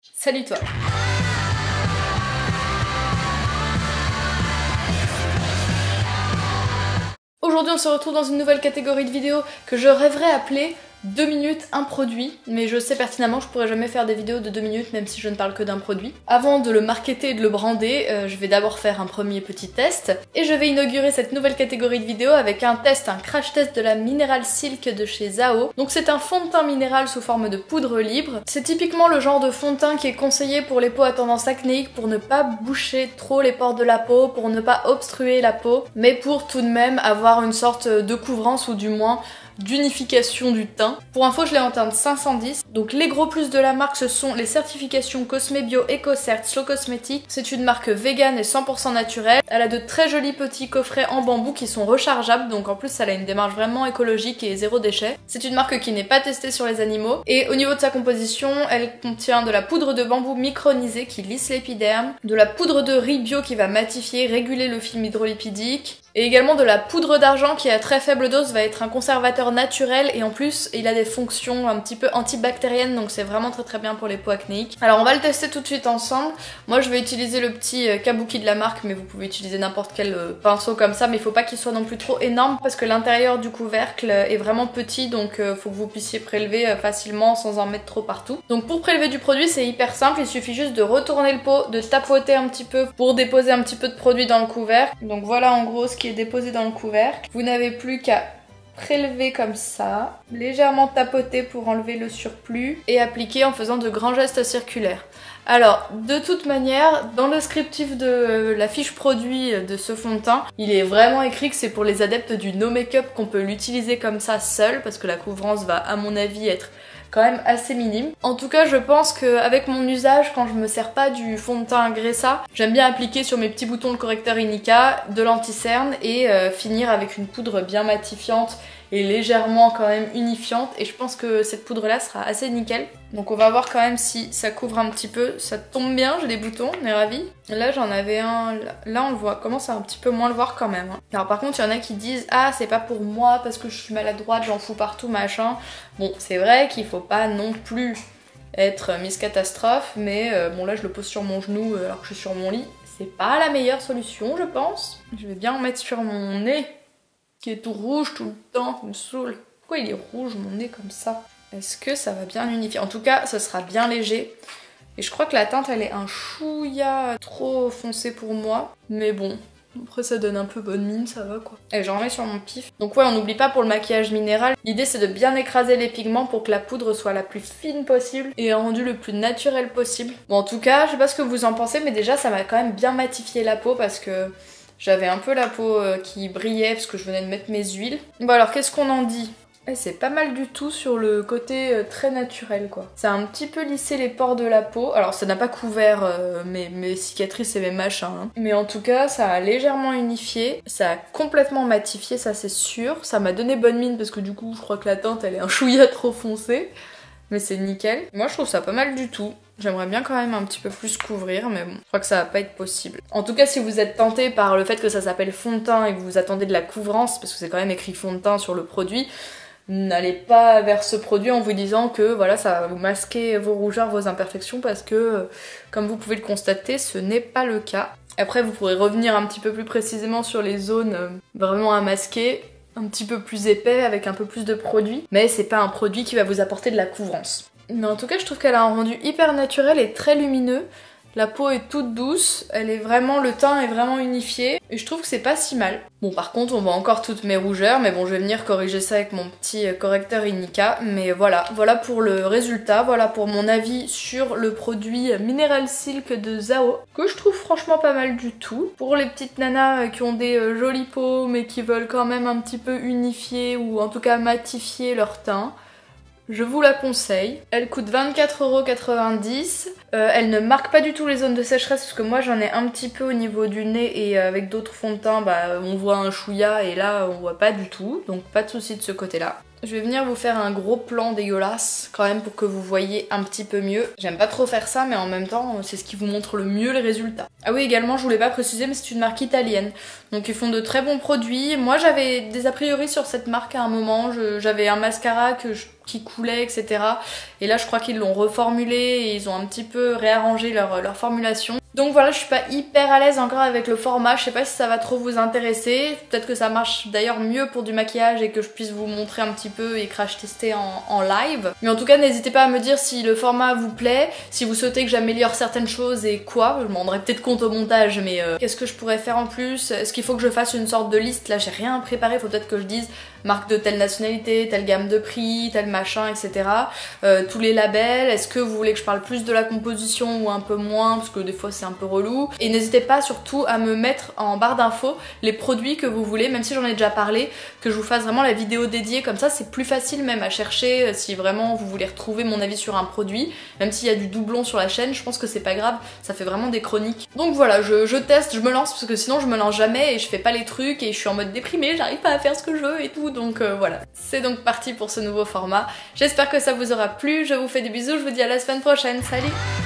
Salut toi! Aujourd'hui on se retrouve dans une nouvelle catégorie de vidéos que je rêverais appeler 2 minutes un produit, mais je sais pertinemment que je pourrais jamais faire des vidéos de 2 minutes même si je ne parle que d'un produit. Avant de le marketer et de le brander, je vais d'abord faire un premier petit test et je vais inaugurer cette nouvelle catégorie de vidéos avec un crash test de la Mineral Silk de chez Zao. Donc c'est un fond de teint minéral sous forme de poudre libre. C'est typiquement le genre de fond de teint qui est conseillé pour les peaux à tendance acnéique, pour ne pas boucher trop les pores de la peau, pour ne pas obstruer la peau, mais pour tout de même avoir une sorte de couvrance ou du moins d'unification du teint. Pour info, je l'ai en teinte 510. Donc les gros plus de la marque, ce sont les certifications Cosme Bio, EcoCert, Slow Cosmétique. C'est une marque vegan et 100% naturelle. Elle a de très jolis petits coffrets en bambou qui sont rechargeables, donc en plus elle a une démarche vraiment écologique et zéro déchet. C'est une marque qui n'est pas testée sur les animaux. Et au niveau de sa composition, elle contient de la poudre de bambou micronisée qui lisse l'épiderme, de la poudre de riz bio qui va matifier, réguler le film hydrolipidique, et également de la poudre d'argent qui à très faible dose va être un conservateur naturel et en plus il a des fonctions un petit peu antibactériennes, donc c'est vraiment très bien pour les peaux acnéiques. Alors on va le tester tout de suite ensemble. Moi je vais utiliser le petit kabuki de la marque, mais vous pouvez utiliser n'importe quel pinceau comme ça, mais il faut pas qu'il soit non plus trop énorme parce que l'intérieur du couvercle est vraiment petit, donc faut que vous puissiez prélever facilement sans en mettre trop partout. Donc pour prélever du produit c'est hyper simple, il suffit juste de retourner le pot, de tapoter un petit peu pour déposer un petit peu de produit dans le couvercle. Donc voilà en gros ce qui est déposé dans le couvercle. Vous n'avez plus qu'à prélever comme ça, légèrement tapoter pour enlever le surplus et appliquer en faisant de grands gestes circulaires. Alors, de toute manière, dans le descriptif de la fiche produit de ce fond de teint, il est vraiment écrit que c'est pour les adeptes du no make-up qu'on peut l'utiliser comme ça seul, parce que la couvrance va, à mon avis, être quand même assez minime. En tout cas, je pense qu'avec mon usage, quand je me sers pas du fond de teint Gressa, j'aime bien appliquer sur mes petits boutons le correcteur Inica, de l'anti-cerne et finir avec une poudre bien matifiante et légèrement quand même unifiante, et je pense que cette poudre là sera assez nickel. Donc on va voir quand même si ça couvre un petit peu. Ça tombe bien, j'ai des boutons, on est ravis. Là j'en avais un, là on le voit, commence à un petit peu moins le voir quand même. Alors par contre il y en a qui disent ah c'est pas pour moi parce que je suis maladroite, j'en fous partout machin. Bon c'est vrai qu'il faut pas non plus être Miss Catastrophe, mais bon là je le pose sur mon genou alors que je suis sur mon lit. C'est pas la meilleure solution je pense. Je vais bien en mettre sur mon nez qui est tout rouge tout le temps, ça me saoule. Pourquoi il est rouge mon nez comme ça? Est-ce que ça va bien unifier? En tout cas, ce sera bien léger. Et je crois que la teinte, elle est un chouïa trop foncé pour moi. Mais bon, après ça donne un peu bonne mine, ça va quoi. Et j'en mets sur mon pif. Donc ouais, on n'oublie pas pour le maquillage minéral, l'idée c'est de bien écraser les pigments pour que la poudre soit la plus fine possible et un rendu le plus naturel possible. Bon en tout cas, je sais pas ce que vous en pensez, mais déjà ça m'a quand même bien matifié la peau parce que j'avais un peu la peau qui brillait parce que je venais de mettre mes huiles. Bon alors qu'est-ce qu'on en dit? C'est pas mal du tout sur le côté très naturel quoi. Ça a un petit peu lissé les pores de la peau. Alors ça n'a pas couvert mes cicatrices et mes machins. Hein. Mais en tout cas ça a légèrement unifié. Ça a complètement matifié, ça c'est sûr. Ça m'a donné bonne mine parce que du coup je crois que la teinte elle est un chouïa trop foncée. Mais c'est nickel. Moi je trouve ça pas mal du tout. J'aimerais bien quand même un petit peu plus couvrir, mais bon, je crois que ça va pas être possible. En tout cas, si vous êtes tenté par le fait que ça s'appelle fond de teint et que vous attendez de la couvrance, parce que c'est quand même écrit fond de teint sur le produit, n'allez pas vers ce produit en vous disant que voilà, ça va vous masquer vos rougeurs, vos imperfections, parce que, comme vous pouvez le constater, ce n'est pas le cas. Après, vous pourrez revenir un petit peu plus précisément sur les zones vraiment à masquer, un petit peu plus épais, avec un peu plus de produit, mais c'est pas un produit qui va vous apporter de la couvrance. Mais en tout cas je trouve qu'elle a un rendu hyper naturel et très lumineux. La peau est toute douce, le teint est vraiment unifié et je trouve que c'est pas si mal. Bon par contre on voit encore toutes mes rougeurs, mais bon je vais venir corriger ça avec mon petit correcteur Inica. Mais voilà pour le résultat, voilà pour mon avis sur le produit Mineral Silk de Zao, que je trouve franchement pas mal du tout. Pour les petites nanas qui ont des jolies peaux mais qui veulent quand même un petit peu unifier ou en tout cas matifier leur teint, je vous la conseille. Elle coûte 24,90 €. Elle ne marque pas du tout les zones de sécheresse parce que moi j'en ai un petit peu au niveau du nez et avec d'autres fonds de teint on voit un chouïa et là on voit pas du tout, donc pas de souci de ce côté là. Je vais venir vous faire un gros plan dégueulasse quand même pour que vous voyez un petit peu mieux. J'aime pas trop faire ça mais en même temps c'est ce qui vous montre le mieux les résultats. Ah oui également je voulais pas préciser mais c'est une marque italienne. Donc ils font de très bons produits. Moi j'avais des a priori sur cette marque à un moment. J'avais un mascara qui coulait etc. Et là je crois qu'ils l'ont reformulé et ils ont un petit peu réarrangé leur formulation. Donc voilà, je suis pas hyper à l'aise encore avec le format, je sais pas si ça va trop vous intéresser, peut-être que ça marche d'ailleurs mieux pour du maquillage et que je puisse vous montrer un petit peu et crash tester en live. Mais en tout cas, n'hésitez pas à me dire si le format vous plaît, si vous souhaitez que j'améliore certaines choses et quoi, je m'en rendrai peut-être compte au montage, mais qu'est-ce que je pourrais faire en plus? Est-ce qu'il faut que je fasse une sorte de liste? Là j'ai rien préparé, faut peut-être que je dise marque de telle nationalité, telle gamme de prix, tel machin, etc. Tous les labels, est-ce que vous voulez que je parle plus de la composition ou un peu moins, parce que des fois c'est un peu relou. Et n'hésitez pas surtout à me mettre en barre d'infos les produits que vous voulez, même si j'en ai déjà parlé, que je vous fasse vraiment la vidéo dédiée, comme ça c'est plus facile même à chercher si vraiment vous voulez retrouver mon avis sur un produit, même s'il y a du doublon sur la chaîne, je pense que c'est pas grave, ça fait vraiment des chroniques. Donc voilà, je teste, je me lance, parce que sinon je me lance jamais et je fais pas les trucs et je suis en mode déprimée, j'arrive pas à faire ce que je veux et tout, donc voilà. C'est donc parti pour ce nouveau format, j'espère que ça vous aura plu, je vous fais des bisous, je vous dis à la semaine prochaine, salut!